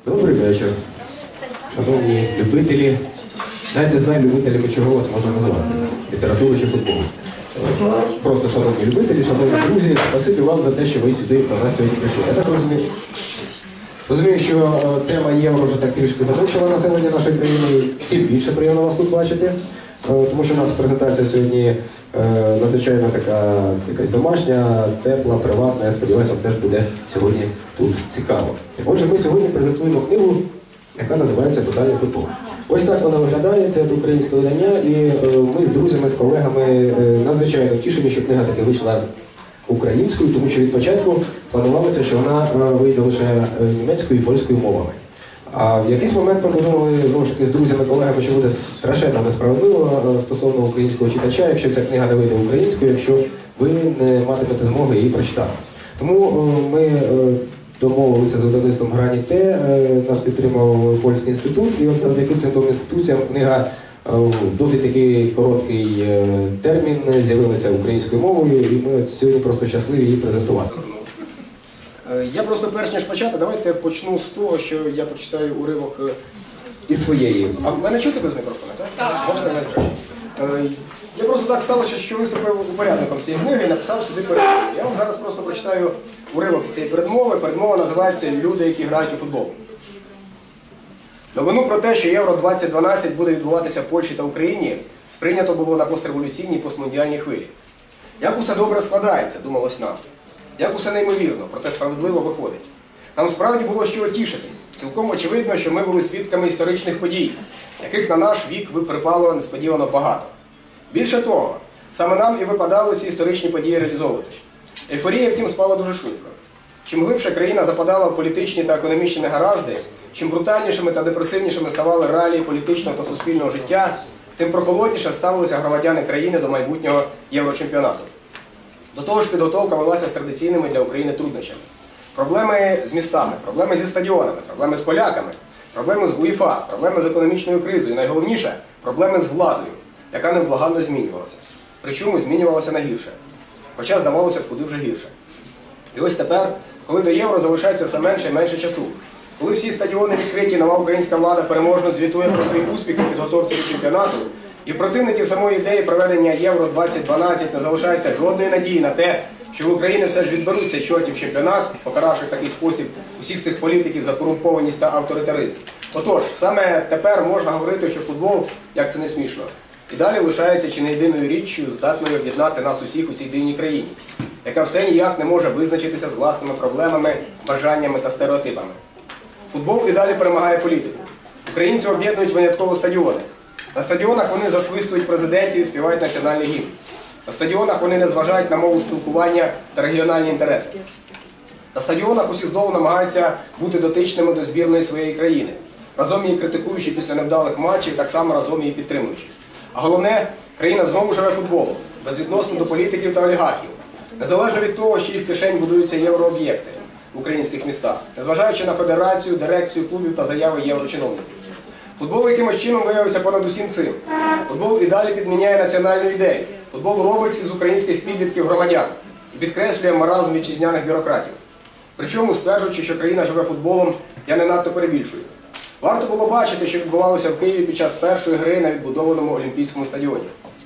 Добрий вечір, шановні любителі. Навіть не знаю, любителями чого вас можна називати. Літературу чи футболу. Просто шановні любителі, шановні друзі, спасибі вам за те, що ви сюди до нас сьогодні прийшли. Я так розумію, що тема Євро вже так трішки замучила населення нашої країни. Тим більше приємно вас тут бачити. Тому що у нас презентація сьогодні надзвичайно така якась домашня, тепла, приватна. Я сподіваюся, вам теж буде сьогодні тут цікаво. Отже, ми сьогодні презентуємо книгу, яка називається «Тотальний футбол». Ось так вона виглядає, це українське видання, і ми з друзями, з колегами надзвичайно втішені, що книга таки вийшла українською, тому що від початку планувалося, що вона вийде лише німецькою і польською мовами. А в якийсь момент ми подумали, знову ж таки, з друзями, колегами, що буде страшенно несправедливо стосовно українського читача, якщо ця книга не вийде українською, якщо ви не матимете змоги її прочитати. Тому ми домовилися з видавництвом «Граніт Т», нас підтримав Польський інститут, і от завдяки цим двом інституціям книга в досить такий короткий термін з'явилася українською мовою, і ми сьогодні просто щасливі її презентувати. Я просто перш ніж почати, давайте почну з того, що я прочитаю уривок із своєї. А мене чути без мікрофона, так? Так. Можете найкраще. Я просто так сталося, що виступив упорядником цієї книги і написав сюди передмову. Я вам зараз просто прочитаю уривок з цієї передмови. Передмова називається «Люди, які грають у футбол». Новину про те, що Євро-2012 буде відбуватися в Польщі та Україні, сприйнято було на постреволюційній постмундіальній хвилі. Як усе добре складається, думалось нам. Як усе неймовірно, проте справедливо виходить. Нам справді було що тішитись. Цілком очевидно, що ми були свідками історичних подій, яких на наш вік припало несподівано багато. Більше того, саме нам і випадало ці історичні події реалізовувати. Ейфорія, втім, спала дуже швидко. Чим глибше країна западала в політичні та економічні негаразди, чим брутальнішими та депресивнішими ставали реалії політичного та суспільного життя, тим прохолодніше ставилися громадяни країни до майбутнього Єврочемпіонату. До того ж, підготовка велася з традиційними для України труднощами. Проблеми з містами, проблеми зі стадіонами, проблеми з поляками, проблеми з УЄФА, проблеми з економічною кризою і найголовніше – проблеми з владою, яка невблаганно змінювалася. Причому змінювалася на гірше. Хоча здавалося б, куди вже гірше. І ось тепер, коли до Євро залишається все менше і менше часу, коли всі стадіони відкриті, нова українська влада переможно звітує про свої успіхи в підготовці до чемпіонату, і противників самої ідеї проведення Євро-2012 не залишається жодної надії на те, що в Україні все ж відберуть цей чортів чемпіонат, покаравши в такий спосіб усіх цих політиків за корумпованість та авторитаризм. Отож, саме тепер можна говорити, що футбол, як це не смішно, і далі лишається чи не єдиною річчю, здатною об'єднати нас усіх у цій дивній країні, яка все ніяк не може визначитися з власними проблемами, бажаннями та стереотипами. Футбол і далі перемагає політику. Українців об'єднують винятково стадіони. На стадіонах вони засвистують президентів і співають національний гімн. На стадіонах вони не зважають на мову спілкування та регіональні інтереси. На стадіонах усі знову намагаються бути дотичними до збірної своєї країни, разом її критикуючи після невдалих матчів, так само разом її підтримуючи. А головне, країна знову живе футболом, безвідносно до політиків та олігархів, незалежно від того, що їх кишень будуються єврооб'єкти в українських містах, незважаючи на федерацію, дирекцію клубів та заяви єврочиновників. Футбол якимось чином виявився понад усім цим. Футбол і далі підміняє національну ідею. Футбол робить із українських підлітків громадян і підкреслює маразм вітчизняних бюрократів. Причому, стверджуючи, що країна живе футболом, я не надто перебільшую. Варто було бачити, що відбувалося в Києві під час першої гри на відбудованому Олімпійському стадіоні.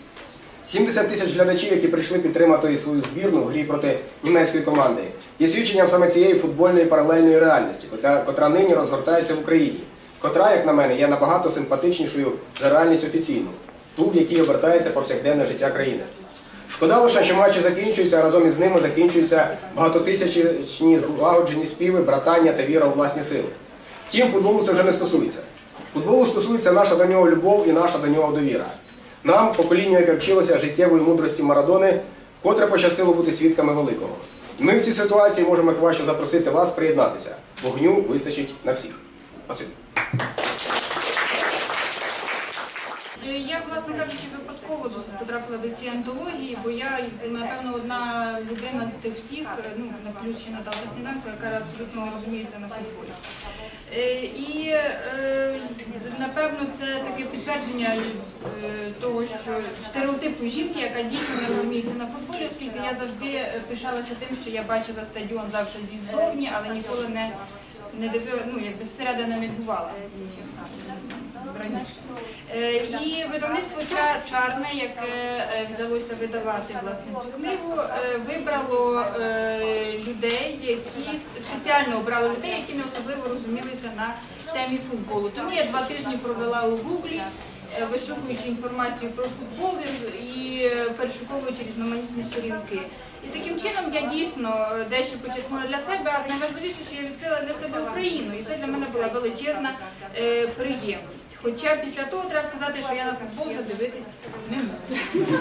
70 тисяч глядачів, які прийшли підтримати свою збірну в грі проти німецької команди, є свідченням саме цієї футбольної паралельної реальності, котра нині розгортається в Україні, котра, як на мене, є набагато симпатичнішою за реальність офіційну, ту, в якій обертається повсякденне життя країни. Шкода лише, що матчі закінчуються, а разом із ними закінчуються багатотисячні злагоджені співи, братання та віра у власні сили. Втім, футболу це вже не стосується. Футболу стосується наша до нього любов і наша до нього довіра. Нам, поколінню, яке вчилося життєвої мудрості Марадони, котре пощастило бути свідками великого. І ми в цій ситуації можемо хіба що запросити вас приєднатися. Вогню вистачить на всіх. Спасибі. Я, власне кажучи, випадково потрапила до цієї антології, бо я, напевно, одна людина з тих всіх, ну, на плюс ще Наталя Сніданко, яка абсолютно не розуміється на футболі. І, напевно, це таке підтвердження того, що стереотипу жінки, яка дійсно не розуміє розуміється на футболі, оскільки я завжди пишалася тим, що я бачила стадіон завжди ззовні, але ніколи не дивила, ну, якби зсередини не бувала раніше. І видавництво Чарне, яке взялося видавати власне цю книгу, вибрало людей, які спеціально обрали людей, які не особливо розумілися на темі футболу. Тому я 2 тижні провела у Гуглі, вишукуючи інформацію про футбол і перешуковуючи різноманітні сторінки. І таким чином я дійсно дещо почерпнула для себе, а найважливіше, що я відкрила для себе Україну. І це для мене була величезна приємність. Хоча після того треба сказати, що я на футбол вже дивитись не можу.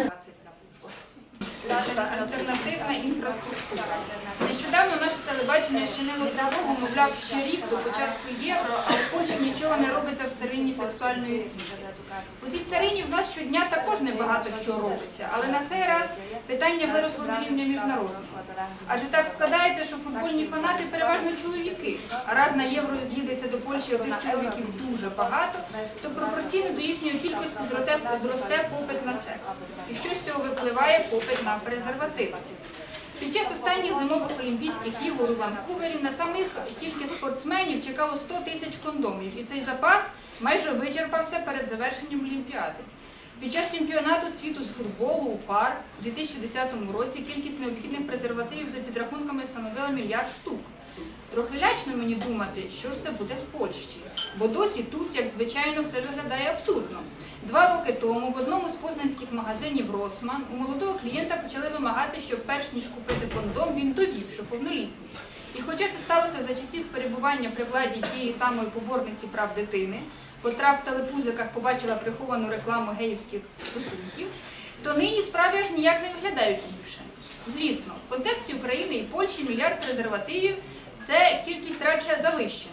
Альтернативна інфраструктура. Нещодавно наше телебачення щинило тривогу, мовляв, ще рік до початку євро, а в Польщі нічого не робиться в царині сексуальної освіти. У цій царині в нас щодня також небагато що робиться, але на цей раз питання виросло до рівня міжнародного. Адже так складається, що футбольні фанати переважно чоловіки, а раз на євро з'їдеться до Польщі одних чоловіків дуже багато, то пропорційно до їхньої кількості зросте попит на секс. І що з цього випливає? Попит на презервативи. Під час останніх зимових Олімпійських ігор у Ванкувері на самих тільки спортсменів чекало 100 тисяч кондомів, і цей запас майже вичерпався перед завершенням Олімпіади. Під час чемпіонату світу з футболу у пар у 2010 році кількість необхідних презервативів за підрахунками становила 1 мільярд штук. Трохи лячно мені думати, що ж це буде в Польщі, бо досі тут, як звичайно, все виглядає абсурдно. 2 роки тому в одному з познанських магазинів «Росман» у молодого клієнта почали вимагати, щоб перш ніж купити кондом, він довів, що повнолітній. І хоча це сталося за часів перебування при владі тієї самої поборниці прав дитини, котра в телепузиках побачила приховану рекламу геївських стосунків, то нині справи аж ніяк не виглядають ліпше. Звісно, в контексті України і Польщі 1 мільярд презервативів – це кількість радше завищена.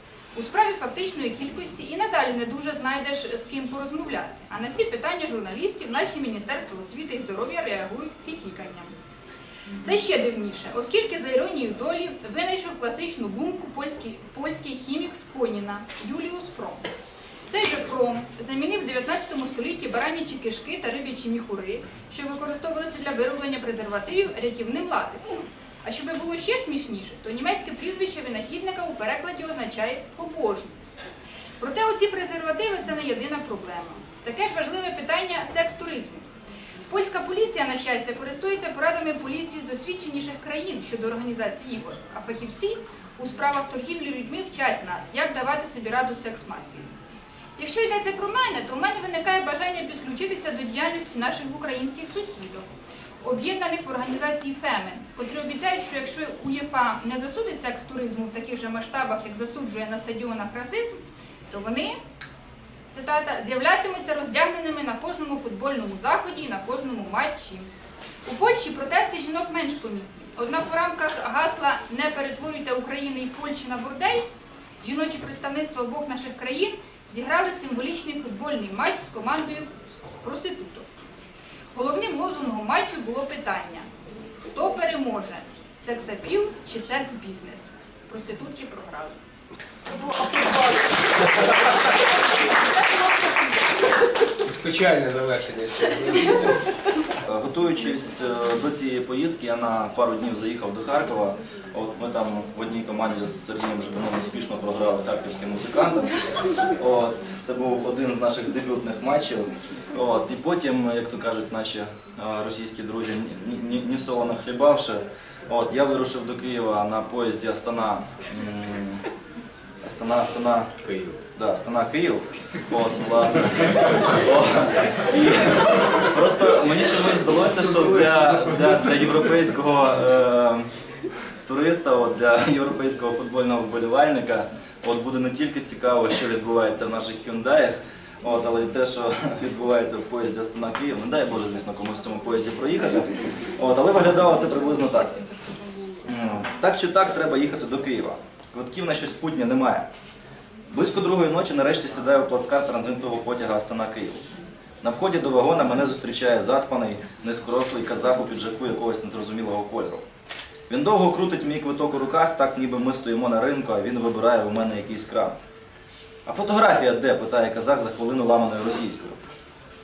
У справі фактичної кількості і надалі не дуже знайдеш з ким порозмовляти, а на всі питання журналістів наші Міністерство освіти і здоров'я реагують хихіканням. Це ще дивніше, оскільки, за іронією долі, винайшов класичну гумку польський хімік з Коніна Юліус Фром. Цей же Фром замінив в 19 столітті баранячі кишки та риб'ячі міхури, що використовувалися для вироблення презервативів, рятівним латексом. А щоб було ще смішніше, то німецьке прізвище винахідника у перекладі означає «побожний». Проте оці презервативи – це не єдина проблема. Таке ж важливе питання секс-туризму. Польська поліція, на щастя, користується порадами поліції з досвідченіших країн щодо організації ігор, а фахівці у справах торгівлі людьми вчать нас, як давати собі раду з секс-мафією. Якщо йдеться про мене, то у мене виникає бажання підключитися до діяльності наших українських сусідів, об'єднаних в організації «Фемен», котрі обіцяють, що якщо УЄФА не засудить секс-туризму в таких же масштабах, як засуджує на стадіонах расизм, то вони, цитата, з'являтимуться роздягненими на кожному футбольному заході і на кожному матчі. У Польщі протести жінок менш помітні. Однак у рамках гасла «Не перетворюйте Україну і Польщу на бордель» жіночі представництва обох наших країн зіграли символічний футбольний матч з командою проституток. Головним лозунгом матчу було питання: хто переможе – секс-апіл чи секс-бізнес? Проститутки програли. Печальне завершення. Готуючись до цієї поїздки, я на пару днів заїхав до Харкова. От ми там в одній команді з Сергієм Жиганом успішно програли харківським музикантам. Це був один з наших дебютних матчів. І потім, як то кажуть наші російські друзі, ні солоно хлібавши, я вирушив до Києва на поїзді Київ. Да, Астана-Київ, власне. І просто мені чомусь здалося, що для європейського туриста, для європейського футбольного вболівальника буде не тільки цікаво, що відбувається в наших Hyundai'ях, але й те, що відбувається в поїзді Астана-Київ. Не дай Боже, звісно, комусь в цьому поїзді проїхати. Але виглядало це приблизно так. Так чи так, треба їхати до Києва. Квитків на щось путнє немає. Близько 2-ї ночі нарешті сідаю в плацкарт транзитного потяга Астана-Київ. На вході до вагона мене зустрічає заспаний, низькорослий казах у піджаку якогось незрозумілого кольору. Він довго крутить мій квиток у руках, так ніби ми стоїмо на ринку, а він вибирає у мене якийсь кран. «А фотографія де?» – питає казах за хвилину ламаною російською.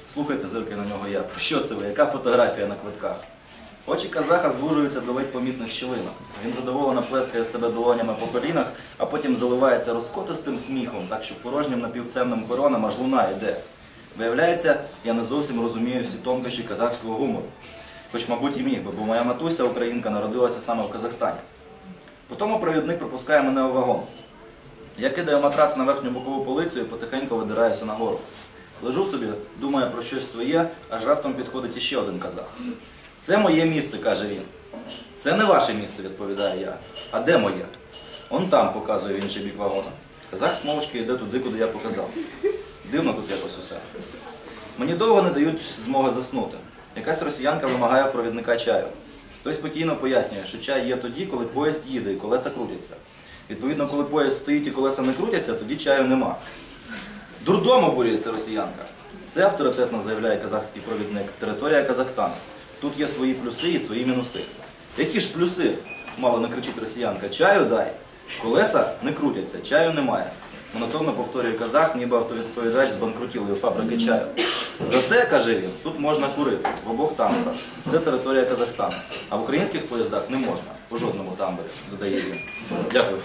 Слухайте, зиркає на нього я. Про що це ви? Яка фотографія на квитках? Очі казаха звужуються до ледь помітних щілинок. Він задоволено плескає себе долонями по колінах, а потім заливається розкотистим сміхом, так що порожнім напівтемним коронам аж луна йде. Виявляється, я не зовсім розумію всі тонкощі казахського гумору. Хоч, мабуть, і міг би, бо моя матуся, українка, народилася саме в Казахстані. Потім провідник пропускає мене у вагон. Я кидаю матрас на верхню бокову полицю і потихеньку видираюся нагору. Лежу собі, думаю про щось своє, аж раптом підходить іще один казах. «Це моє місце», – каже він. «Це не ваше місце», – відповідаю я. «А де моє?» «Он там», – показує в інший бік вагона. Казах мовчки йде туди, куди я показав. Дивно тут якось усе. Мені довго не дають змоги заснути. Якась росіянка вимагає у провідника чаю. Той спокійно пояснює, що чай є тоді, коли поїзд їде і колеса крутяться. Відповідно, коли поїзд стоїть і колеса не крутяться, тоді чаю нема. «Дурдом», обурюється росіянка. «Це, авторитетно заявляє казахський провідник, територія Казахстану. Тут є свої плюси і свої мінуси». «Які ж плюси?» – мало не кричить росіянка. «Чаю дай. Колеса не крутяться, чаю немає». Монотонно повторює казах, ніби автовідповідач з банкрутілої фабрики чаю. «Зате, – каже він, – тут можна курити, в обох тамбурах. Це територія Казахстану. А в українських поїздах не можна, у жодному тамбурі», – додає він. Дякую.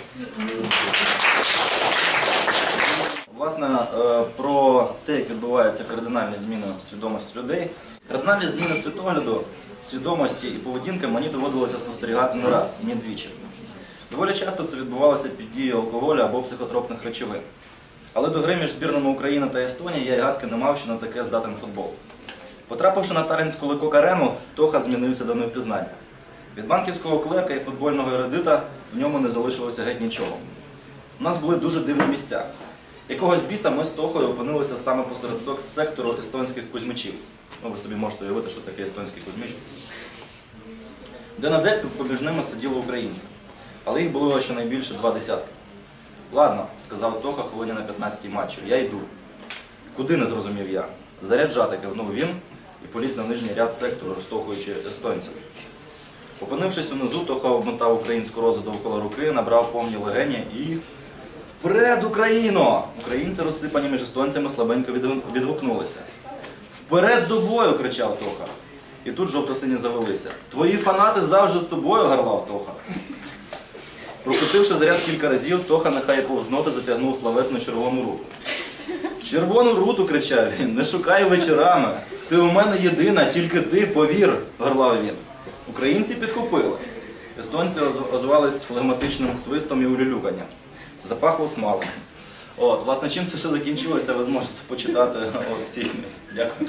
Власне, про те, як відбуваються кардинальні зміни в свідомості людей. Кардинальні зміни світогляду, свідомості і поведінки мені доводилося спостерігати не раз, і не двічі. Доволі часто це відбувалося під дією алкоголю або психотропних речовин. Але до гри між збірними України та Естонії я й гадки не мав, що на таке здатен футбол. Потрапивши на Таллінську Лекок-арену, Тоха змінився до невпізнання. Від банківського клека і футбольного ередита в ньому не залишилося геть нічого. У нас були дуже дивні місця. Якогось біса ми з Тохою опинилися саме посеред сектору естонських кузьмичів. Ну, ви собі можете уявити, що таке естонський кузьмич. Де-на-де поміж ними сиділи українці. Але їх було щонайбільше 2 десятки. «Ладно», – сказав Тоха хвилині на 15-й матчі, – «я йду». «Куди?» – не зрозумів я. «Заряджати», – кивнув він і поліз на нижній ряд сектору, розтовхуючи естонців. Опинившись унизу, Тоха обмотав українську розу довкола руки, набрав повні легені і... «Вперед, Україно!» Українці, розсипані між естонцями, слабенько відгукнулися. «Вперед до бою!» – кричав Тоха. І тут жовто-сині завелися. «Твої фанати завжди з тобою!» – гарлав Тоха. Прокрутивши заряд кілька разів, Тоха нехай повз ноти затягнув славетну червону руту. «Червону руту!» – кричав він. «Не шукай вечорами! Ти у мене єдина, тільки ти, повір!» – горлав він. Українці підхопили. Естонці озвались флегматичним свистом і улюлюканням. Запахло смалом. От, власне, чим це все закінчилося, ви зможете почитати в цій книзі. Дякую.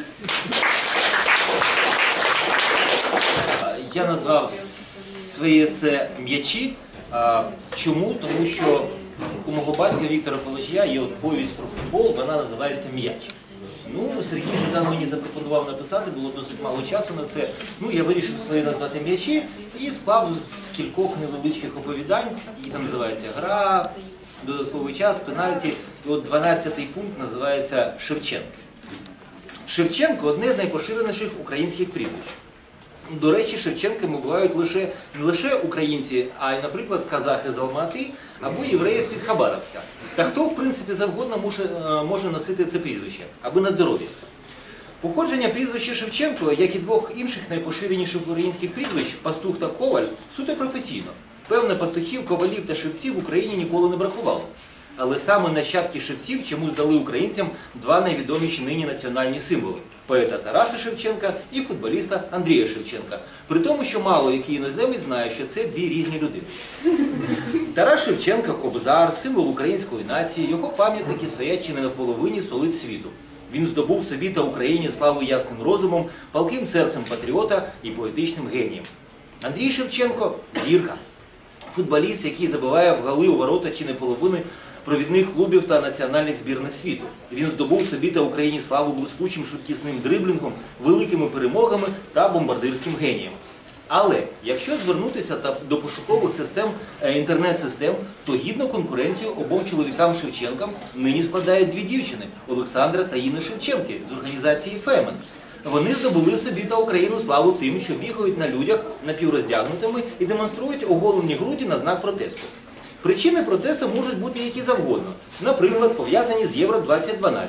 Я назвав своє есе «М'ячі». Чому? Тому що у мого батька Віктора Полежія є повість про футбол, вона називається «М'яч». Ну, Сергій Жадан мені запропонував написати, було досить мало часу на це. Ну, я вирішив своє назвати «М'ячі» і склав з кількох невеличких оповідань, які там називається «Гра», «Додатковий час», «Пенальті». І от 12-й пункт називається «Шевченко». Шевченко – одне з найпоширеніших українських прізвищ. До речі, Шевченками бувають не лише українці, а й, наприклад, казахи з Алмати або євреї з-під Хабаровська. Та хто, в принципі, завгодно може носити це прізвище, аби на здоров'я. Походження прізвища Шевченко, як і двох інших найпоширеніших українських прізвищ, Пастух та Коваль, суто професійно. Певне, пастухів, ковалів та шевців в Україні ніколи не бракувало. Але саме нащадки шевців чомусь дали українцям 2 найвідоміші нині національні символи – поета Тараса Шевченка і футболіста Андрія Шевченка. При тому, що мало який іноземець знає, що це 2 різні людини. Тарас Шевченка – кобзар, символ української нації, його пам'ятники стоять чи не на половині столиць світу. Він здобув собі та Україні славу ясним розумом, палким серцем патріота і поетичним генієм. Андрій Шевченко – зірка. Футболіст, який забиває в голи у ворота чи не половини провідних клубів та національних збірних світу. Він здобув собі та Україні славу блискучим швидкісним дриблінгом, великими перемогами та бомбардирським генієм. Але якщо звернутися до пошукових систем, інтернет-систем, то гідну конкуренцію обом чоловікам Шевченкам нині складають 2 дівчини – Олександра та Інна Шевченки з організації «Фемен». Вони здобули собі та Україну славу тим, що бігають на людях напівроздягнутими і демонструють оголені груді на знак протесту. Причини протесту можуть бути які завгодно. Наприклад, пов'язані з Євро-2012.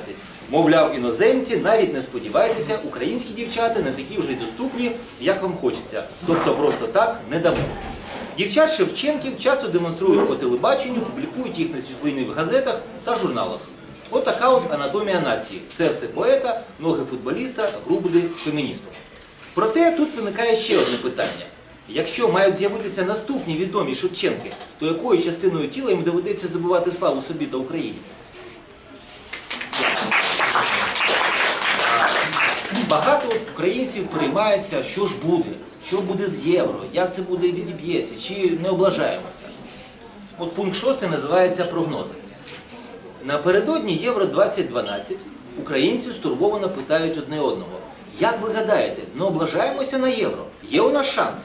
Мовляв, іноземці, навіть не сподівайтеся, українські дівчата не такі вже й доступні, як вам хочеться. Тобто просто так не дамо. Дівчат Шевченків часто демонструють по телебаченню, публікують їх на світлині в газетах та журналах. От така от анатомія нації. Серце поета, ноги футболіста, груди феміністу. Проте тут виникає ще одне питання. Якщо мають з'явитися наступні відомі Шевченки, то якою частиною тіла їм доведеться здобувати славу собі та Україні? Багато українців переймаються, що ж буде, що буде з євро, як це буде відіб'ється, чи не облажаємося. От пункт 6 називається «Прогнози». Напередодні Євро-2012 українці стурбовано питають одне одного: як ви гадаєте, не облажаємося на євро? Є у нас шанси?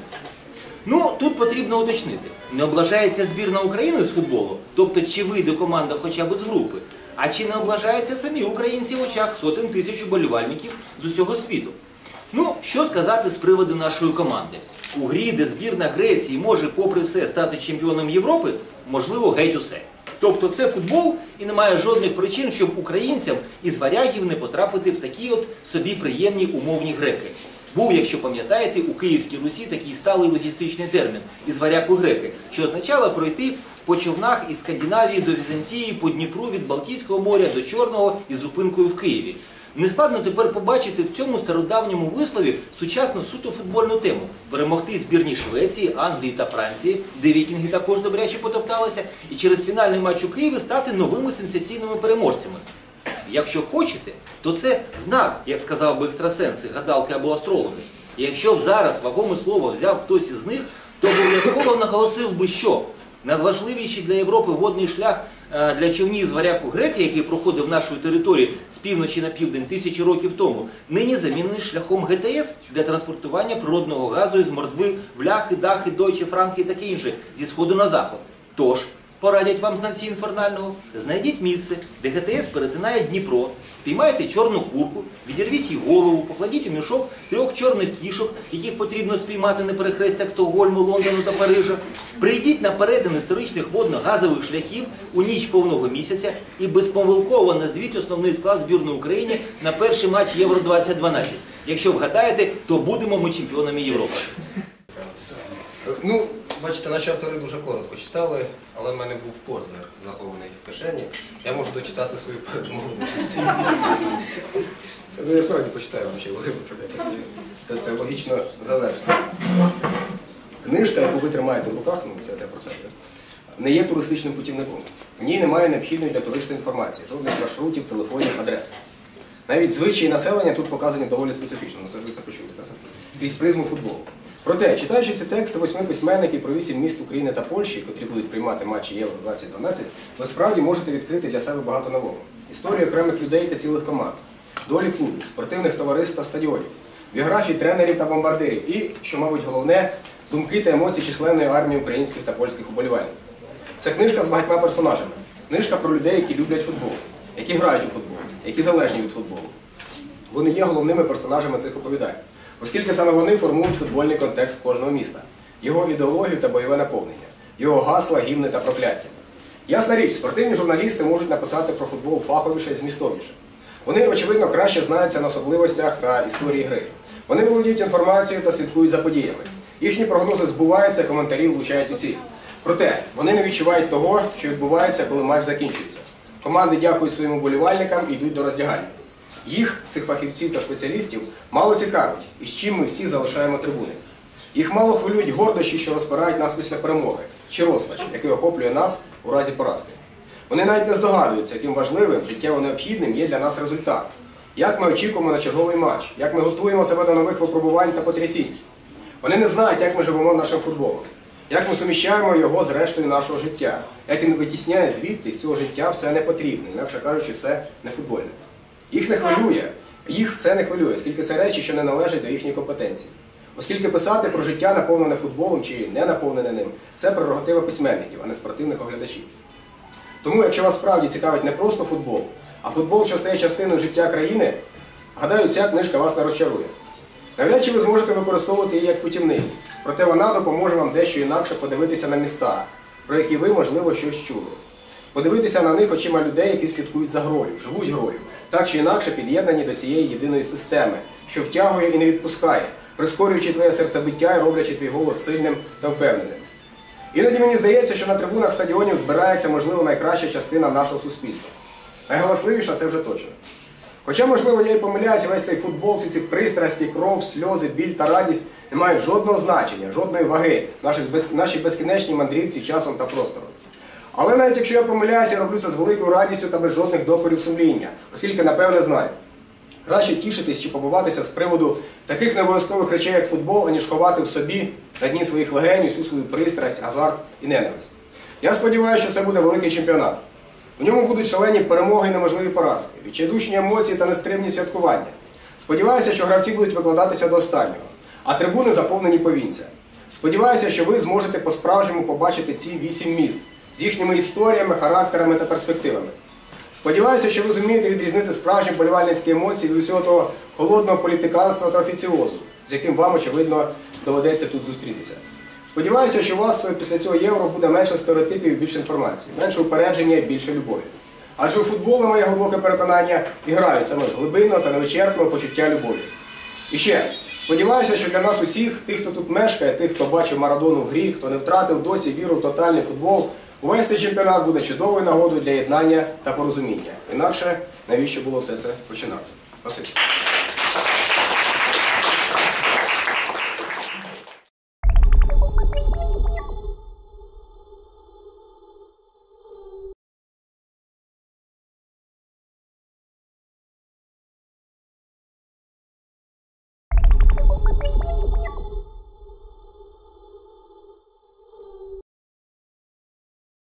Ну, тут потрібно уточнити. Не облажається збірна України з футболу, тобто чи вийде команда хоча б з групи, а чи не облажаються самі українці в очах сотень тисяч уболівальників з усього світу. Ну, що сказати з приводу нашої команди? У грі, де збірна Греції може попри все стати чемпіоном Європи, можливо геть усе. Тобто це футбол і немає жодних причин, щоб українцям із варягів не потрапити в такі от собі приємні умовні греки. Був, якщо пам'ятаєте, у Київській Русі такий сталий логістичний термін із варяг у греки, що означало пройти по човнах із Скандинавії до Візантії, по Дніпру від Балтійського моря до Чорного із зупинкою в Києві. Нескладно тепер побачити в цьому стародавньому вислові сучасну суто футбольну тему. Перемогти збірні Швеції, Англії та Франції, де вікінги також добряче потопталися, і через фінальний матч у Києві стати новими сенсаційними переможцями. Якщо хочете, то це знак, як сказав би екстрасенси, гадалки або астрологи. І якщо б зараз вагоме слово взяв хтось із них, то обов'язково наголосив би, що надважливіший для Європи водний шлях для човнів з варяг у греки, який проходив нашою територією з півночі на південь тисячі років тому, нині замінений шляхом ГТС для транспортування природного газу із мордви в ляхи, дахи, дойче, франки і таке інше зі сходу на захід. Тож, порадять вам знавці інфернального, знайдіть місце, де ГТС перетинає Дніпро, спіймайте чорну курку, відірвіть їй голову, покладіть у мішок 3 чорних кішок, яких потрібно спіймати на перехрестях Стокгольму, Лондону та Парижа, прийдіть на перетин історичних водно-газових шляхів у ніч повного місяця і безпомилково назвіть основний склад збірної України на перший матч Євро-2012. Якщо вгадаєте, то будемо ми чемпіонами Європи. Ну, бачите, наші автори дуже коротко читали, але в мене був Корзнер захований в кишені. Я можу дочитати свою передмову. Я справді почитаю вам ще уривок, щоб якось все це логічно завершити. Книжка, яку ви тримаєте в руках, ну це те про себе, не є туристичним путівником. В ній немає необхідної для туриста інформації, жодних маршрутів, телефонів, адрес. Навіть звичаї населення тут показані доволі специфічно, ви це почули, так? Крізь призму футболу. Проте, читаючи ці тексти 8 письменників про 8 міст України та Польщі, котрі будуть приймати матчі Євро-2012, ви справді можете відкрити для себе багато нового. Історію окремих людей та цілих команд, долі клубів, спортивних товариств та стадіонів, біографії тренерів та бомбардирів і, що, мабуть, головне, думки та емоції численної армії українських та польських уболівальників. Це книжка з багатьма персонажами. Книжка про людей, які люблять футбол, які грають у футбол, які залежні від футболу. Вони є головними персонажами цих оповідань, оскільки саме вони формують футбольний контекст кожного міста, його ідеологію та бойове наповнення, його гасла, гімни та прокляття. Ясна річ, спортивні журналісти можуть написати про футбол фаховіше і змістовніше. Вони, очевидно, краще знаються на особливостях та історії гри. Вони володіють інформацією та слідкують за подіями. Їхні прогнози збуваються, коментарі влучають у ціль. Проте, вони не відчувають того, що відбувається, коли матч закінчується. Команди дякують своїм уболівальникам і йдуть до роздягальні. Їх, цих фахівців та спеціалістів, мало цікавить, із чим ми всі залишаємо трибуни. Їх мало хвилюють гордощі, що розпирають нас після перемоги, чи розпач, який охоплює нас у разі поразки. Вони навіть не здогадуються, яким важливим, життєво необхідним є для нас результат. Як ми очікуємо на черговий матч, як ми готуємо себе до нових випробувань та потрясінь. Вони не знають, як ми живемо нашим футболом, як ми суміщаємо його з рештою нашого життя, як він витісняє звідти з цього життя все непотрібне, інакше кажучи, все не футбольне. Їх це не хвилює, оскільки це речі, що не належать до їхньої компетенції. Оскільки писати про життя, наповнене футболом чи не наповнене ним, це прерогатива письменників, а не спортивних оглядачів. Тому, якщо вас справді цікавить не просто футбол, а футбол, що стає частиною життя країни, гадаю, ця книжка вас не розчарує. Навряд чи ви зможете використовувати її як путівник, проте вона допоможе вам дещо інакше подивитися на міста, про які ви, можливо, щось чули. Подивитися на них очима людей, які слідкують за грою, живуть грою, так чи інакше під'єднані до цієї єдиної системи, що втягує і не відпускає, прискорюючи твоє серцебиття і роблячи твій голос сильним та впевненим. Іноді мені здається, що на трибунах стадіонів збирається, можливо, найкраща частина нашого суспільства. Найголосливіша це вже точно. Хоча, можливо, я і помиляюся, весь цей футбол, всі ці пристрасті, кров, сльози, біль та радість не мають жодного значення, жодної ваги в нашій безкінечній мандрівці часом та простором. Але навіть якщо я помиляюся, я роблю це з великою радістю та без жодних докорів сумління, оскільки, напевне, знаю. Краще тішитись чи побуватися з приводу таких необов'язкових речей, як футбол, аніж ховати в собі на дні своїх легень усю свою пристрасть, азарт і ненависть. Я сподіваюся, що це буде великий чемпіонат. У ньому будуть шалені перемоги і неможливі поразки, відчайдушні емоції та нестримні святкування. Сподіваюся, що гравці будуть викладатися до останнього, а трибуни заповнені повінця. Сподіваюся, що ви зможете по-справжньому побачити ці 8 міст з їхніми історіями, характерами та перспективами. Сподіваюся, що ви зумієте відрізнити справжні вболівальницькі емоції від усього того холодного політиканства та офіціозу, з яким вам, очевидно, доведеться тут зустрітися. Сподіваюся, що у вас після цього євро буде менше стереотипів і більше інформації, менше упередження і більше любові. Адже у футболі, моє глибоке переконання, і грають саме з глибинного та невичерпного почуття любові. І ще, сподіваюся, що для нас усіх, тих, хто тут мешкає, тих, хто бачив Марадону в грі, хто не втратив досі віру в тотальний футбол, увесь цей чемпіонат буде чудовою нагодою для єднання та порозуміння. Інакше, навіщо було все це починати? Спасибі.